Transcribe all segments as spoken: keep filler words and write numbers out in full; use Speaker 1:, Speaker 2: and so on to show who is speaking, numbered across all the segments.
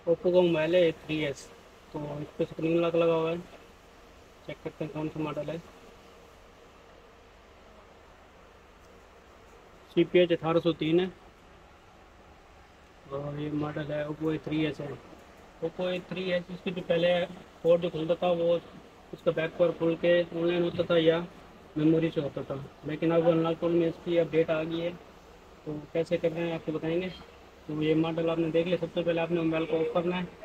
Speaker 1: Oppo का mobile है three S. तो इस पर स्क्रीन लॉक लगा हुआ है। चेक करते हैं कौन सा मॉडल है। सी पी एच अठारह सौ तीन है। और ये मॉडल है ओप्पो ए थ्री एस है। ओप्पो ए थ्री एस इसकी जो पहले पोर्ट जो खुलता था वो उसका बैक पर खुल के ऑनलाइन होता था या मेमोरी से होता था। लेकिन अब अनलॉक टूल में इसकी अपडेट आ गई है। तो कैसे कर रहे हैं आपको बताएंगे। तो ये मॉडल आपने देख लिया। सबसे पहले आपने मोबाइल को ऑफ करना है।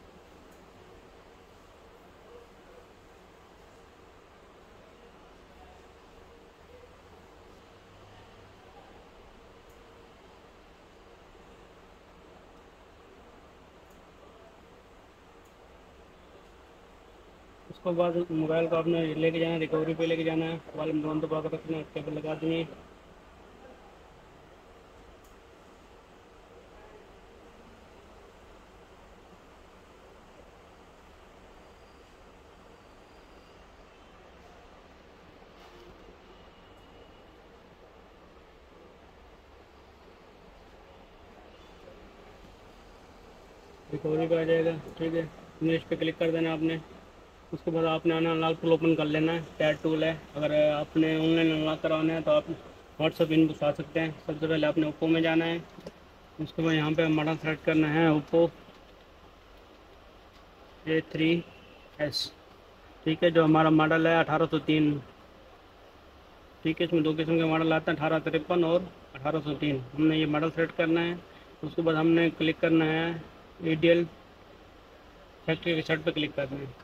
Speaker 1: उसके बाद मोबाइल को आपने लेके जाना है, रिकवरी पे लेके जाना है। मोबाइल में दोनों दबा कर रखना है, केबल लगा देनी है। रिकवरी पे आ जाएगा। ठीक है, नेक्स्ट पे क्लिक कर देना आपने। उसके बाद आपने आना अनलॉक टूल ओपन कर लेना है। टैब टूल है। अगर आपने ऑनलाइन अनलॉक करवाना है तो आप व्हाट्सअप इन घुसा सकते हैं। सबसे पहले आपने ओप्पो में जाना है। उसके बाद यहाँ पे मॉडल सेलेक्ट करना है ओप्पो ए थ्री एस। ठीक है, जो हमारा मॉडल है अठारह सौ तीन। ठीक है, इसमें दो किस्म के मॉडल आते हैं, अठारह तिरपन और अठारह सौ तीन। हमने ये मॉडल सेलेक्ट करना है। उसके बाद हमने क्लिक करना है ईडीएल फैक्ट्री रिसेट पे क्लिक करना है।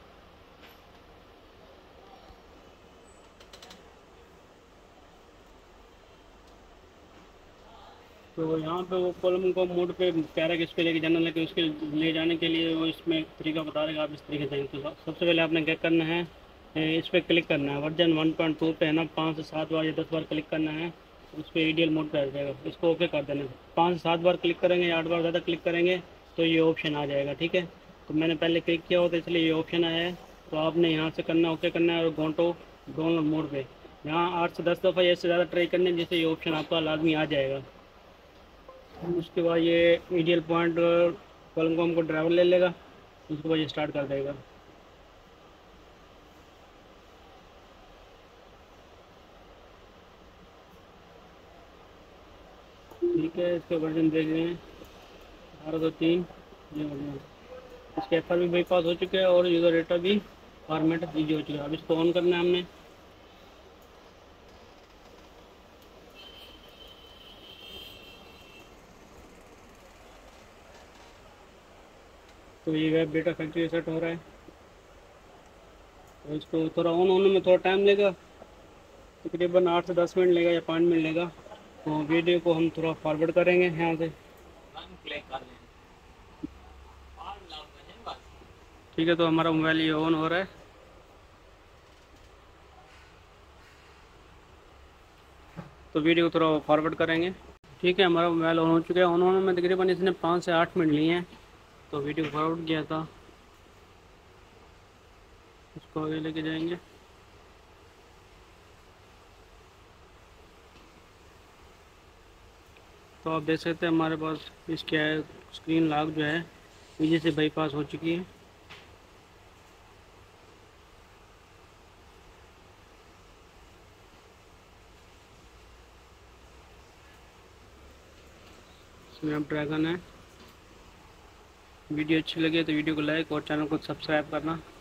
Speaker 1: तो यहाँ पे वो कॉलम को मोड पे कह रहा है कि इस पे लेके जाना, लेकिन उसके ले जाने के लिए वो इसमें एक तरीका बता देगा। आप इस तरीके से जाएंगे तो सबसे पहले आपने क्या करना है, ए, इस पर क्लिक करना है। वर्जन वन पॉइंट टू पे है ना, पाँच से सात बार या दस बार क्लिक करना है। उस पर ईडीएल मोड पे आ जाएगा। इसको ओके कर देना है। पाँच से सात बार क्लिक करेंगे या आठ बार ज़्यादा क्लिक करेंगे तो ये ऑप्शन आ जाएगा। ठीक है, तो मैंने पहले क्लिक किया होता इसलिए ये ऑप्शन आया है। तो आपने यहाँ से करना ओके करना है और गोटो डाउनलोड मोड पे यहाँ आठ से दस दफ़ा या इससे ज़्यादा ट्राई करने जिससे ये ऑप्शन आपका लाजमी आ जाएगा। उसके बाद ये ईडीएल पॉइंट कॉलम को हमको ड्राइवर ले लेगा। उसके बाद ये स्टार्ट कर देगा। ठीक है, इसके वर्जन देख रहे हैं अठारह सौ तीन। ये वर्जन इसके एफ आर भी बाईपास हो चुके हैं और यूज़र डेटा भी फॉर्मेट ईजी हो चुका है। अब इसको ऑन करना है हमने। तो ये वेब डेटा फैक्ट्री सेट हो रहा है। तो इसको थोड़ा ऑन होने में थोड़ा टाइम लेगा, तकरीबन आठ से दस मिनट लेगा या पाँच मिनट लेगा। तो वीडियो को हम थोड़ा फॉरवर्ड करेंगे यहाँ से। ठीक है, तो हमारा मोबाइल ये ऑन हो रहा है। तो वीडियो को थोड़ा फॉरवर्ड करेंगे। ठीक है, हमारा मोबाइल ऑन हो चुका है। ऑन होने में तकरीबन इसने पाँच से आठ मिनट लिए हैं। तो वीडियो फॉरवर्ड किया था, उसको आगे लेके जाएंगे। तो आप देख सकते हैं हमारे पास इसके स्क्रीन लॉक जो है इजी से बाईपास हो चुकी है। स्नैपड्रैगन है। वीडियो अच्छी लगे तो वीडियो को लाइक और चैनल को सब्सक्राइब करना।